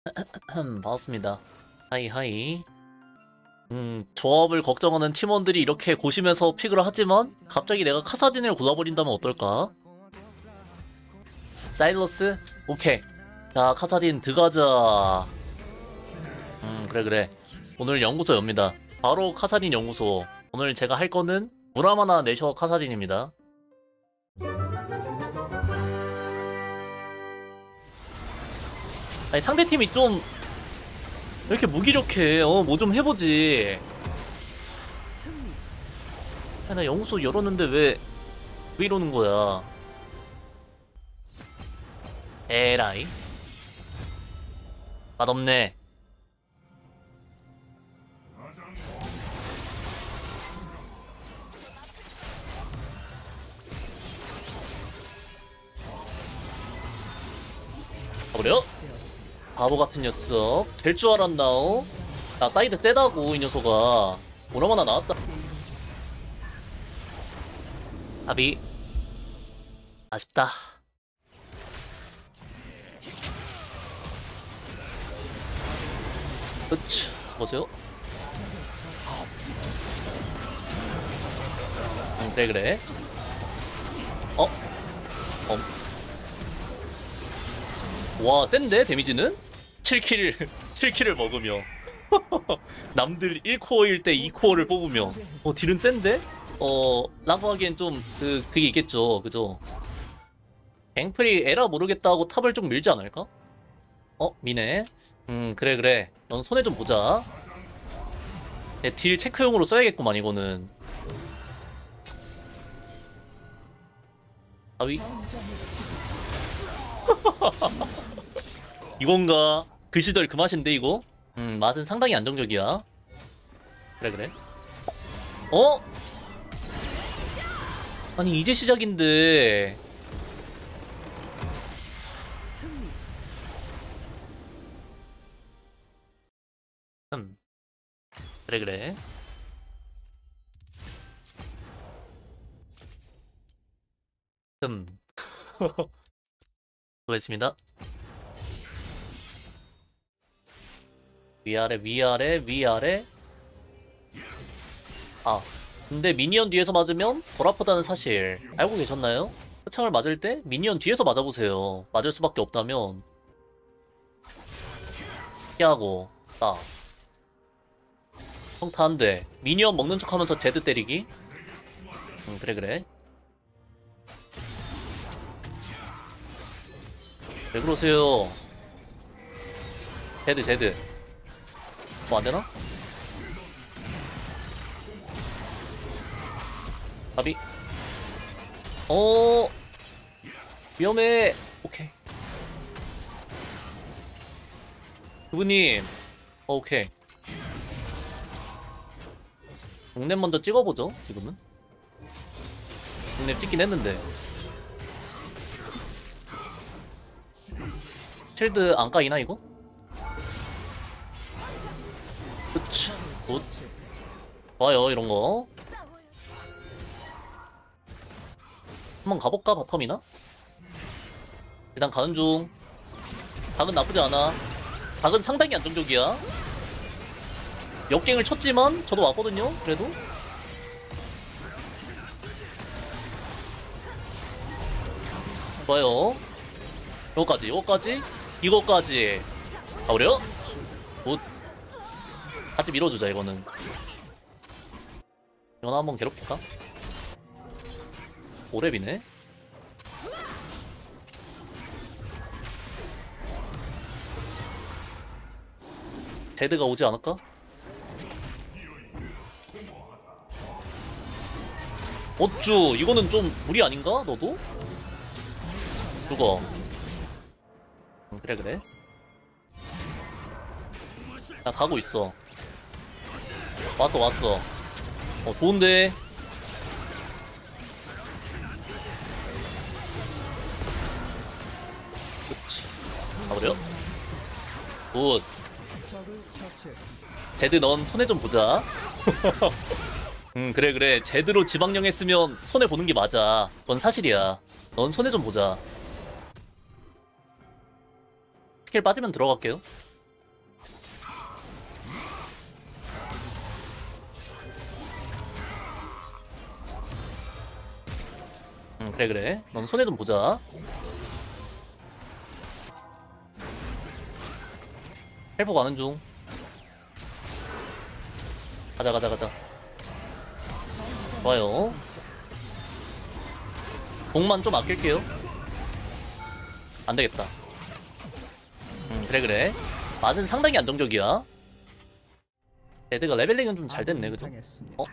반갑습니다. 하이하이. 조합을 걱정하는 팀원들이 이렇게 고심해서 픽을 하지만 갑자기 내가 카사딘을 골라버린다면 어떨까? 사일러스? 오케이. 자, 카사딘 들어가자. 그래. 오늘 연구소 엽니다. 바로 카사딘 연구소. 오늘 제가 할 거는 무라마나 내셔 카사딘입니다. 아니, 상대팀이 좀 왜 이렇게 무기력해? 뭐 좀 해보지. 아니, 나 연구소 열었는데 왜 이러는 거야? 에라이. 맛없네. 가버려? 바보 같은 녀석. 될 줄 알았나오? 나 사이드 세다고, 이 녀석아. 오라마나 나왔다. 아비. 아쉽다. 으츠. 보세요. 그래. 어? 와, 센데? 데미지는? 7킬, 7킬을 먹으며. 남들 1코어일 때 2코어를 뽑으며. 딜은 센데? 라고 하기엔 좀, 그게 있겠죠. 그죠? 갱플이 에라 모르겠다 고 탑을 좀 밀지 않을까? 미네. 그래. 넌 손해 좀 보자. 딜 체크용으로 써야겠구만, 이거는. 아위? 이건가? 그 시절 그 맛인데, 이거? 맛은 상당히 안정적이야. 그래. 어? 아니, 이제 시작인데. 그래. 수고했습니다. 위아래. 아, 근데 미니언 뒤에서 맞으면 덜 아프다는 사실 알고 계셨나요? 표창을 맞을 때 미니언 뒤에서 맞아보세요. 맞을 수밖에 없다면 피하고 딱 평타 한 대. 미니언 먹는 척하면서 제드 때리기. 그래. 왜 그러세요? 제드. 뭐 안되나? 가비. 위험해. 오케이. 그분님. 오케이. 동랩 먼저 찍어보죠, 지금은. 동랩 찍긴 했는데. 쉴드 안 까이나, 이거? 그치. 굿. 좋아요, 이런거. 한번 가볼까, 바텀이나? 일단 가는 중. 닭은 나쁘지 않아. 닭은 상당히 안정적이야. 역갱을 쳤지만 저도 왔거든요. 그래도 좋아요. 이거까지 가버려. 굿. 같이 밀어주자. 이거는 한번 괴롭힐까? 오랩이네. 제드가 오지 않을까? 어쭈, 이거는 좀 무리 아닌가? 너도? 죽어. 그래. 나 가고 있어. 왔어. 좋은데. 그치. 가버려. 굿. 제드 넌 손해 좀 보자. 그래. 제대로 지방령 했으면 손해보는 게 맞아. 그건 사실이야. 넌 손해 좀 보자. 스킬 빠지면 들어갈게요. 그래 그래. 넌 손해 좀 보자. 헬보 가는 중. 가자 가자 가자. 좋아요. 공만 좀 아낄게요. 안 되겠다. 그래 그래. 맛은 상당히 안정적이야. 애드가 레벨링은 좀 잘 됐네, 그죠? 어?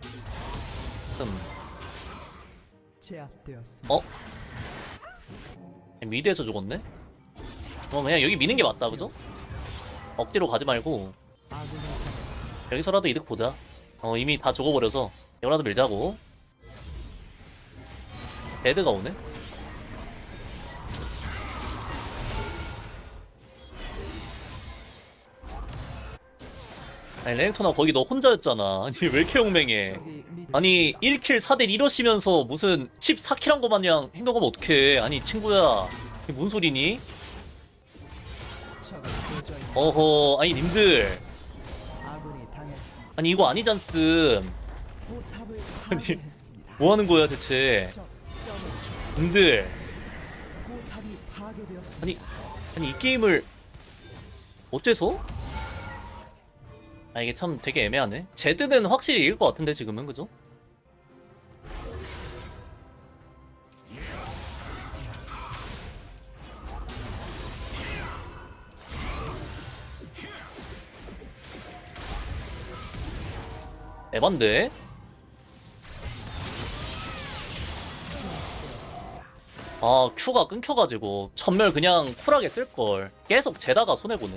어? 미드에서 죽었네? 그냥 여기 미는 게 맞다, 그죠? 억지로 가지 말고 여기서라도 이득 보자. 이미 다 죽어버려서 이거라도 밀자고. 애드가 오네? 아니 레넥토나 거기 너 혼자였잖아. 아니 왜 이렇게 용맹해. 아니 1킬 4대 1러시면서 무슨 14킬 한 거 마냥 행동하면 어떡해. 아니 친구야 이게 뭔 소리니? 어허 아니 님들 아니 이거 아니잖음. 아니 뭐하는 거야 대체 님들. 아니 이 게임을 어째서? 아 이게 참 되게 애매하네. 제드는 확실히 이길 것 같은데 지금은 그죠? 에반데? 아 Q가 끊겨가지고 전멸 그냥 쿨하게 쓸걸. 계속 재다가 손해보네.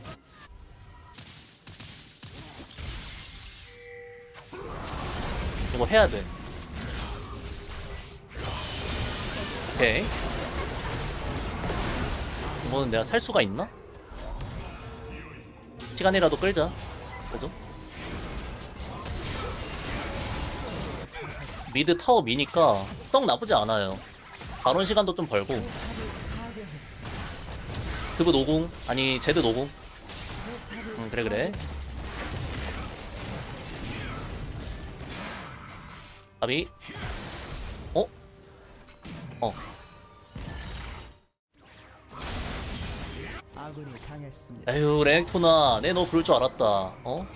이거 해야돼. 오케이. 이거는 내가 살 수가 있나? 시간이라도 끌자. 그죠? 미드 타워 미니까 썩 나쁘지 않아요. 바론 시간도 좀 벌고. 그브 노궁 아니 제드 노궁. 그래 그래. 아비. 에휴 레넥토나 내 너 그럴 줄 알았다.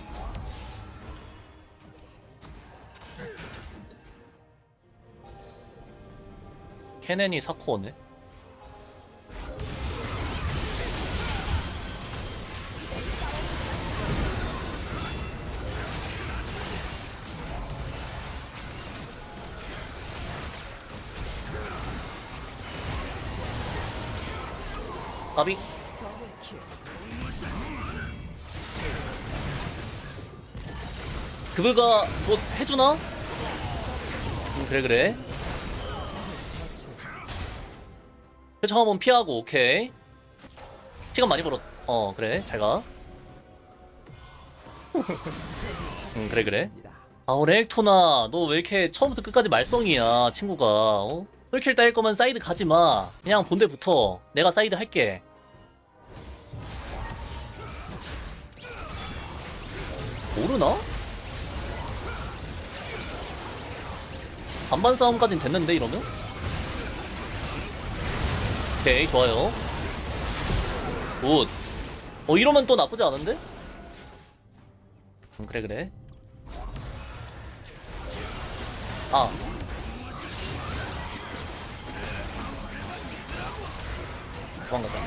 케넨이 사코어네. 아비. 그브가 뭐 해주나? 그래 그래. 표정 한번 피하고. 오케이 시간 많이 벌었. 그래 잘가. 그래 그래. 레넥토나 너 왜 이렇게 처음부터 끝까지 말썽이야 친구가. 솔킬 따일 거면 사이드 가지마. 그냥 본대 붙어. 내가 사이드 할게. 모르나? 반반 싸움까진 됐는데 이러면? 오케이 좋아요. 굿. 이러면 또 나쁘지 않은데? 그래 그래. 아 도망가자.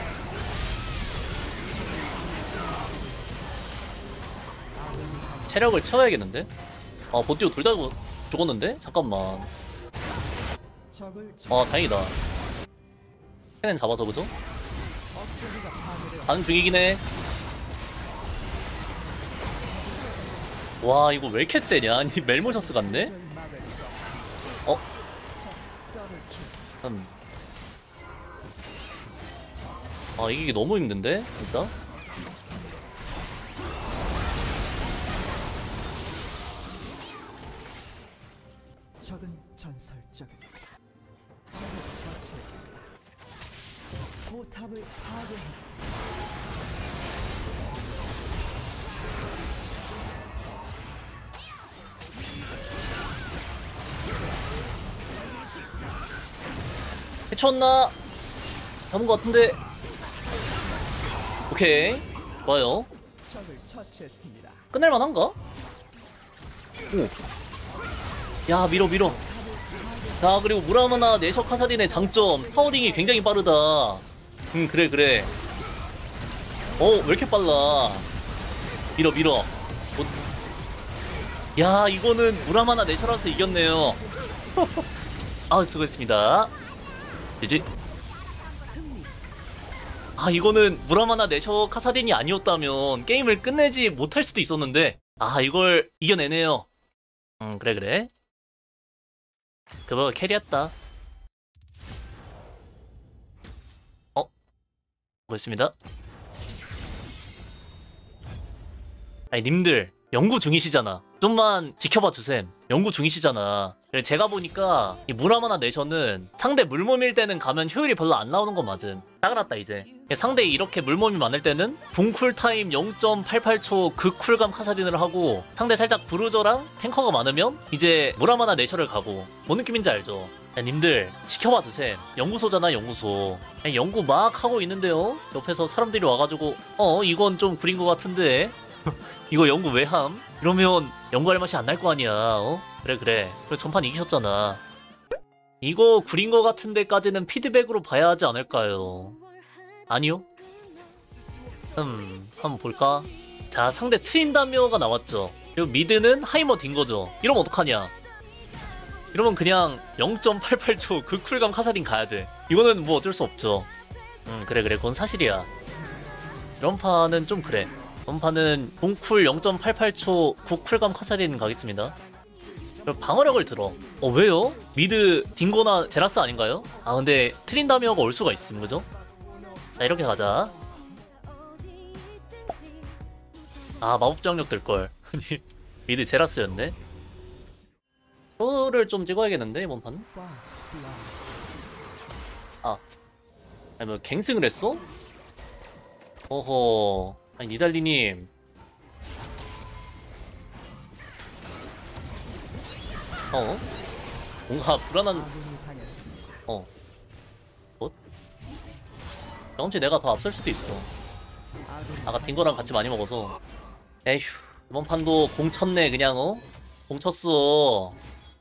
체력을 채워야겠는데? 보티오 둘 다 죽었는데? 잠깐만. 다행이다. 캐넨 잡아서 그죠? 가는 중이긴 해. 와 이거 왜 이렇게 세냐? 아니 멜모셔스 같네? 이게 너무 힘든데? 진짜? 적은 전설적입니다. 적을 처치했습니다. 포탑을 파괴했습니다. 해쳤나? 잡은 것 같은데. 오케이, 좋아요. 적을 처치했습니다. 끝낼만한가? 오. 야, 밀어. 자, 그리고 무라마나 내셔 카사딘의 장점, 파워링이 굉장히 빠르다. 그래. 왜 이렇게 빨라? 밀어. 야, 이거는 무라마나 내셔라서 이겼네요. 아, 수고했습니다. 이제 이거는 무라마나 내셔 카사딘이 아니었다면 게임을 끝내지 못할 수도 있었는데, 이걸 이겨내네요. 그래. 그거 캐리했다. 고맙습니다. 아니, 님들 연구 중이시잖아. 좀만 지켜봐 주셈. 연구 중이시잖아. 그래, 제가 보니까 이 무라마나 내셔는 상대 물몸일 때는 가면 효율이 별로 안 나오는 건 맞음. 따그랐다 이제. 상대 이렇게 물몸이 많을 때는 궁쿨타임 0.88초 극쿨감 카사딘을 하고, 상대 살짝 브루저랑 탱커가 많으면 이제 무라마나 내셔를 가고. 뭔 느낌인지 알죠? 야, 님들 지켜봐 주셈. 연구소잖아, 연구소. 아니, 연구 막 하고 있는데요, 옆에서 사람들이 와가지고 이건 좀 구린 것 같은데 이거 연구 왜 함? 이러면 연구할 맛이 안 날 거 아니야. 그래. 전판 이기셨잖아. 이거 구린 거 같은 데까지는 피드백으로 봐야 하지 않을까요? 아니요? 한번 볼까? 자, 상대 트린다미어가 나왔죠. 그리고 미드는 하이머 딘 거죠. 이러면 어떡하냐? 이러면 그냥 0.88초 그 쿨감 카사딘 가야 돼. 이거는 뭐 어쩔 수 없죠. 그래. 그건 사실이야. 이런 판은 좀 그래. 이번 판은 공쿨 0.88초 9쿨감 카사딘 가겠습니다. 그리고 방어력을 들어. 왜요? 미드 딩고나 제라스 아닌가요? 근데 트린다미어가 올 수가 있음, 그죠? 자, 이렇게 가자. 마법장력 될걸. 미드 제라스였네. 표를 좀 찍어야겠는데, 이번 판은? 아니, 뭐 갱승을 했어? 어허. 아니, 니달리님. 뭔가 불안한. 경험치 내가 더 앞설 수도 있어. 아까 딩거랑 같이 많이 먹어서. 에휴, 이번 판도 공 쳤네, 그냥. 공 쳤어.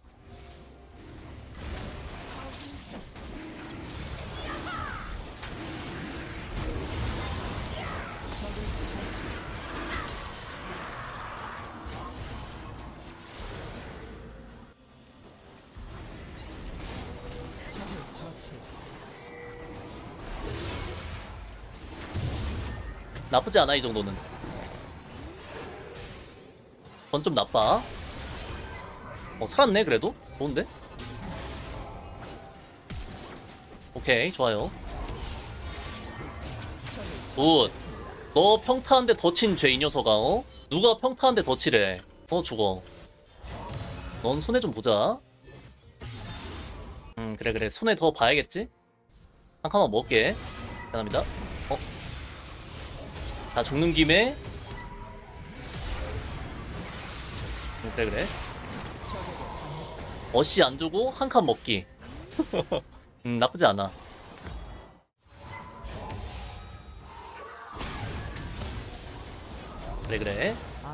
나쁘지 않아, 이 정도는. 그건 좀 나빠. 살았네, 그래도? 좋은데? 오케이, 좋아요. 굿. 너 평타한데 더 친 죄, 이 녀석아. 누가 평타한데 더 치래. 죽어. 넌 손해 좀 보자. 그래. 손해 더 봐야겠지? 한 칸만 먹을게. 미안합니다. 자, 죽는 김에. 그래. 어시 안 주고 한 칸 먹기. 나쁘지 않아. 그래.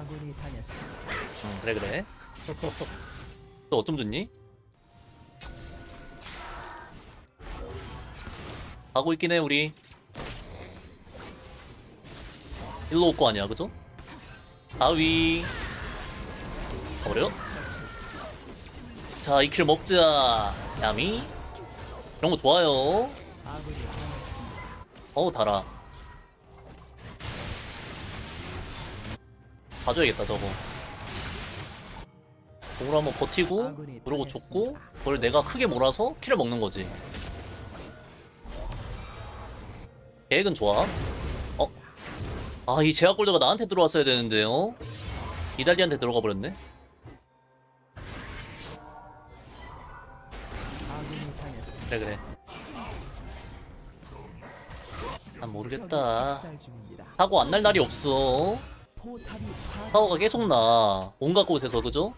그래. 또 어쩜 좋니? 가고 있긴 해, 우리. 일로 올 거 아니야, 그죠? 아위. 가버려. 자, 2킬 먹자. 야미. 이런 거 좋아요. 달아. 봐줘야겠다, 저거. 공으로 한번 버티고, 그러고 줬고, 그걸 내가 크게 몰아서 킬을 먹는 거지. 계획은 좋아. 이 제약골드가 나한테 들어왔어야 되는데요. 이달리한테 들어가 버렸네. 그래. 난 모르겠다. 사고 안 날 날이 없어. 사고가 계속 나. 온갖 곳에서, 그죠?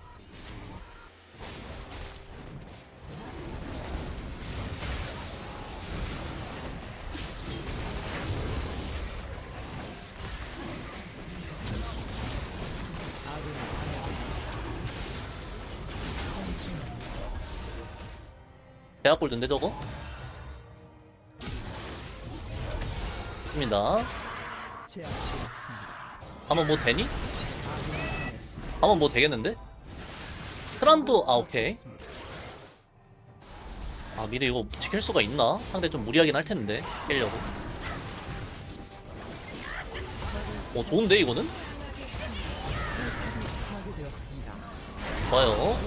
대학 골드인데 저거? 좋습니다. 제압되었습니다. 한번 뭐 되니? 아군이 당했습니다. 한번 뭐 되겠는데? 트란도 아 오케이. 아 미드 이거 지킬 수가 있나? 상대 좀 무리하긴 할 텐데 깨려고. 좋은데 이거는? 파괴되었습니다. 좋아요.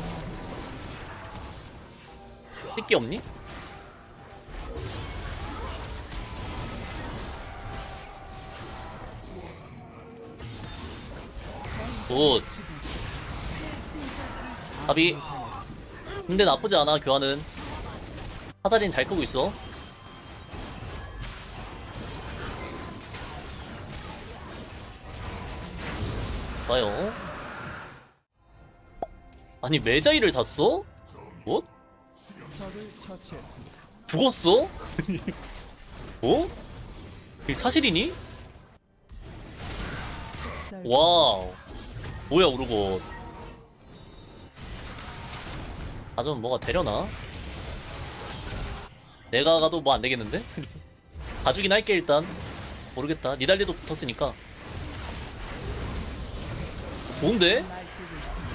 띠끼 없니? 굿. 답이. 근데 나쁘지 않아 교환은. 하사린 잘 끄고 있어. 좋아요. 아니 메자이를 샀어? 뭐? 적을 처치했습니다. 죽었어? 어? 이게 사실이니? 살 와우. 뭐야 우르고. 아 좀 뭐가 되려나? 내가 가도 뭐 안 되겠는데? 가주긴 할게 일단. 모르겠다. 니달리도 붙었으니까. 좋은데? 날뛰고 있습니다.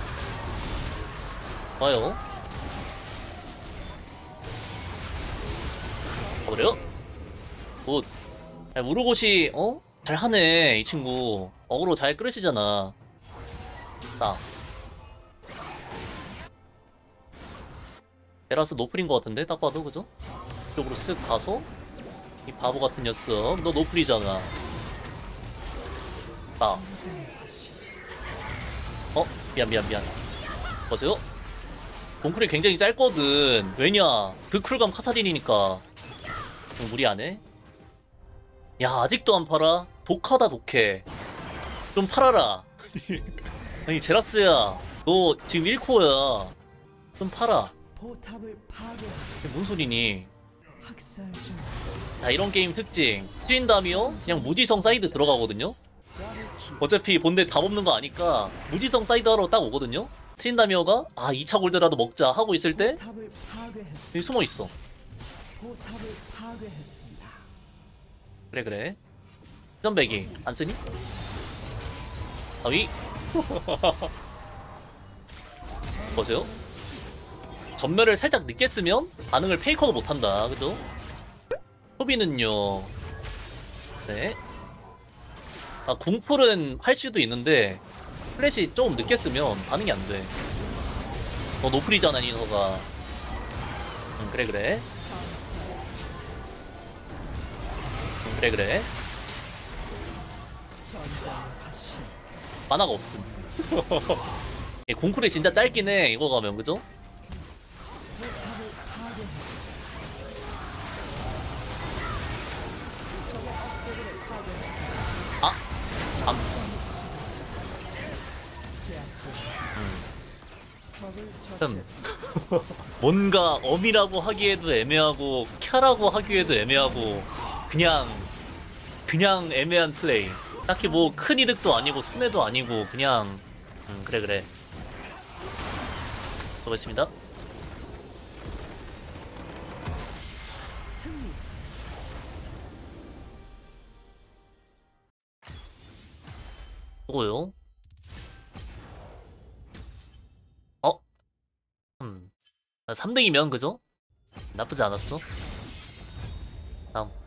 봐요. 가버려. 굿. 야, 우르고시 잘하네 이 친구. 어그로 잘 끌으시잖아. 딱. 테라스 노플인 것 같은데 딱 봐도 그죠? 이쪽으로 쓱 가서 이 바보 같은 녀석 너 노플이잖아. 딱. 미안. 보세요. 공쿨이 굉장히 짧거든. 왜냐? 그 쿨감 카사딘이니까. 좀 무리 안 해? 야, 아직도 안 팔아? 독하다, 독해. 좀 팔아라. 아니, 제라스야. 너 지금 1코어야. 좀 팔아. 포탑을 파괴했습니다. 이게 뭔 소리니? 학살 중. 자, 이런 게임 특징. 트린다미어 그냥 무지성 사이드 들어가거든요? 어차피 본대 답 없는 거 아니까 무지성 사이드 하러 딱 오거든요? 트린다미어가 2차 골드라도 먹자 하고 있을 때 포탑을 파괴했습니다. 여기 숨어 있어. 포탑을 파괴했습니다. 그래. 전배기 안 쓰니? 위. 보세요. 전멸을 살짝 늦게 쓰면 반응을 페이커도 못한다. 그죠? 소비는요. 네. 궁풀은 할 수도 있는데 플래시 조금 늦게 쓰면 반응이 안 돼. 너 노플이잖아 니너가. 그래. 그래. 만화가 없음. 공쿨이 진짜 짧긴 해 이거 가면 그죠? 적을 참. 처치했습니다. 뭔가 엄이라고 하기에도 애매하고 캬라고 하기에도 애매하고 그냥 애매한 플레이. 딱히 뭐 큰 이득도 아니고 손해도 아니고 그냥 그래. 수고했습니다. 승리. 수고요. 3등이면 그죠? 나쁘지 않았어. 다음.